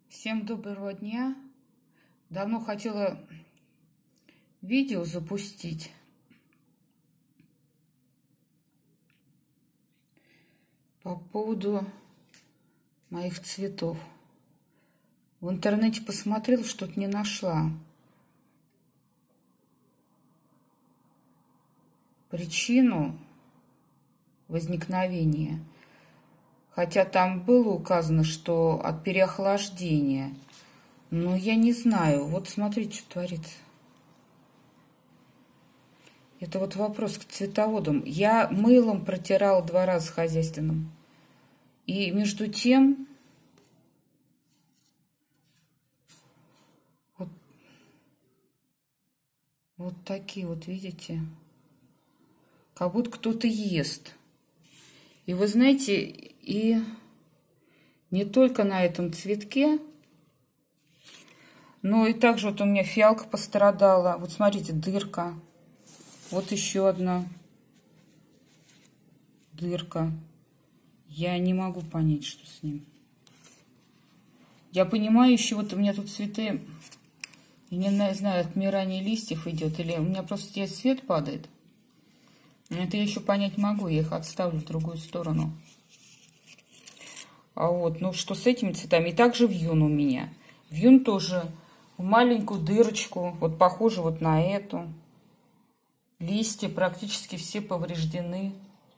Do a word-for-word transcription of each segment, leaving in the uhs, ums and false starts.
Всем доброго дня. Давно хотела видео запустить. По поводу моих цветов. В интернете посмотрела, что-то не нашла. Причину возникновения. Хотя там было указано, что от переохлаждения. Но я не знаю. Вот смотрите, что творится. Это вот вопрос к цветоводам. Я мылом протирала два раза хозяйственным. И между тем... Вот, вот такие вот, видите? Как будто кто-то ест. И вы знаете, и не только на этом цветке, но и также вот у меня фиалка пострадала. Вот смотрите, дырка. Вот еще одна дырка. Я не могу понять, что с ним. Я понимаю, еще вот у меня тут цветы, я не знаю, отмирание листьев идет, или у меня просто здесь свет падает. Это я еще понять могу, я их отставлю в другую сторону. А вот, ну что с этими цветами? И также вьюн у меня. Вьюн тоже в маленькую дырочку, вот похоже вот на эту. Листья практически все повреждены.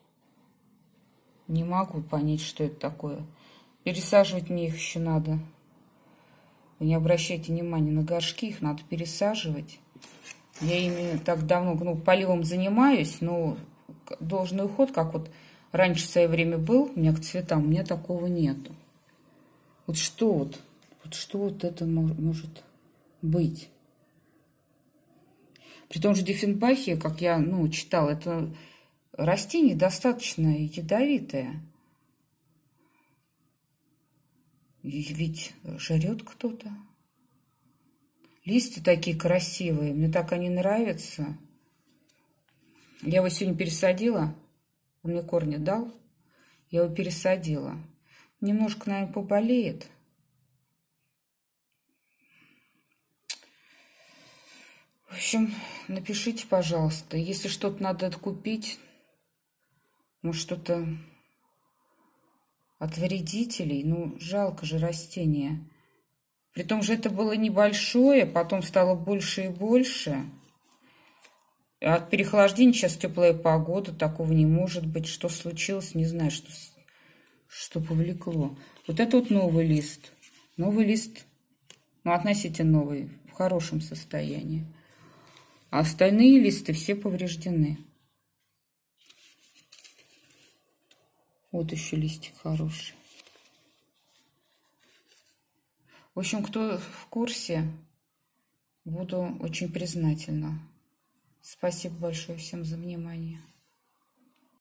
Не могу понять, что это такое. Пересаживать мне их еще надо. Вы не обращайте внимания на горшки, их надо пересаживать. Я ими так давно, ну, поливом занимаюсь, но должный уход, как вот раньше в свое время был, у меня к цветам, у меня такого нету. Вот что вот, вот что вот это может быть? При том же Диффенбахе, как я, ну, читала, это растение достаточно ядовитое. Ведь жрет кто-то. Листья такие красивые, мне так они нравятся. Я его сегодня пересадила, он мне корни дал, я его пересадила. Немножко, наверное, поболеет. В общем, напишите, пожалуйста, если что-то надо купить, может, что-то от вредителей, ну, жалко же растения. При том же это было небольшое, потом стало больше и больше. От переохлаждения сейчас теплая погода, такого не может быть. Что случилось, не знаю, что, что повлекло. Вот это вот новый лист. Новый лист, ну, относительно новый, в хорошем состоянии. А остальные листы все повреждены. Вот еще листик хороший. В общем, кто в курсе, буду очень признательна. Спасибо большое всем за внимание.